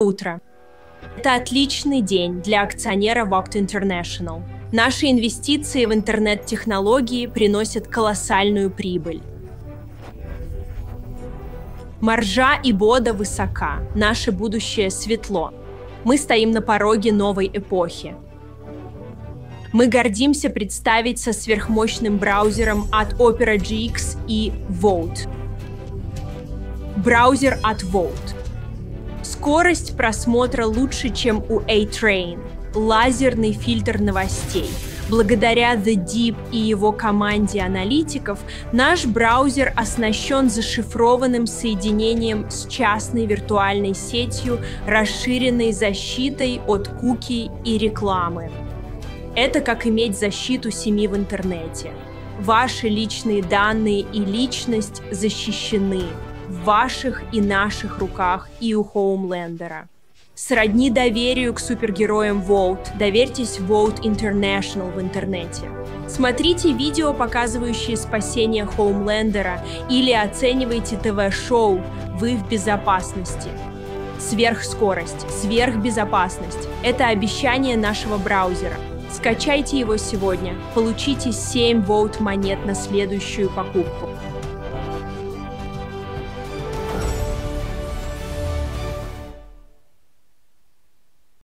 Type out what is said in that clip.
Утро. Это отличный день для акционера Vogt International. Наши инвестиции в интернет-технологии приносят колоссальную прибыль. Маржа и бода высока, наше будущее светло. Мы стоим на пороге новой эпохи. Мы гордимся представить со сверхмощным браузером от Opera GX и Vogt. Браузер от Vogt. Скорость просмотра лучше, чем у A-Train. Лазерный фильтр новостей. Благодаря The Deep и его команде аналитиков, наш браузер оснащен зашифрованным соединением с частной виртуальной сетью, расширенной защитой от куки и рекламы. Это как иметь защиту семьи в интернете. Ваши личные данные и личность защищены в ваших и наших руках и у Хоумлендера. Сродни доверию к супергероям Vogt, доверьтесь Vogt International в интернете. Смотрите видео, показывающие спасение Хоумлендера, или оценивайте ТВ-шоу «Вы в безопасности». Сверхскорость, сверхбезопасность – это обещание нашего браузера. Скачайте его сегодня, получите 7 Vogt монет на следующую покупку.